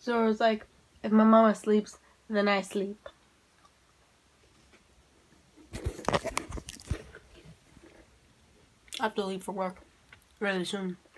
So it was like, if my mama sleeps, then I sleep. I have to leave for work really soon.